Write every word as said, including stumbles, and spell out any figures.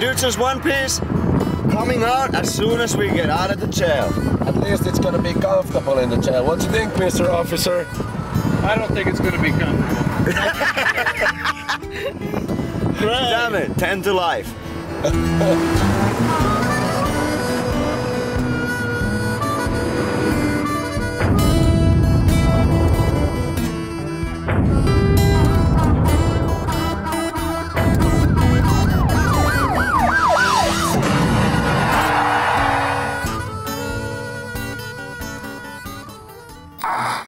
Dudesons One Piece coming out as soon as we get out of the jail. At least it's gonna be comfortable in the jail. What do you think, Mister Officer? I don't think it's gonna be comfortable. Damn it, ten to life.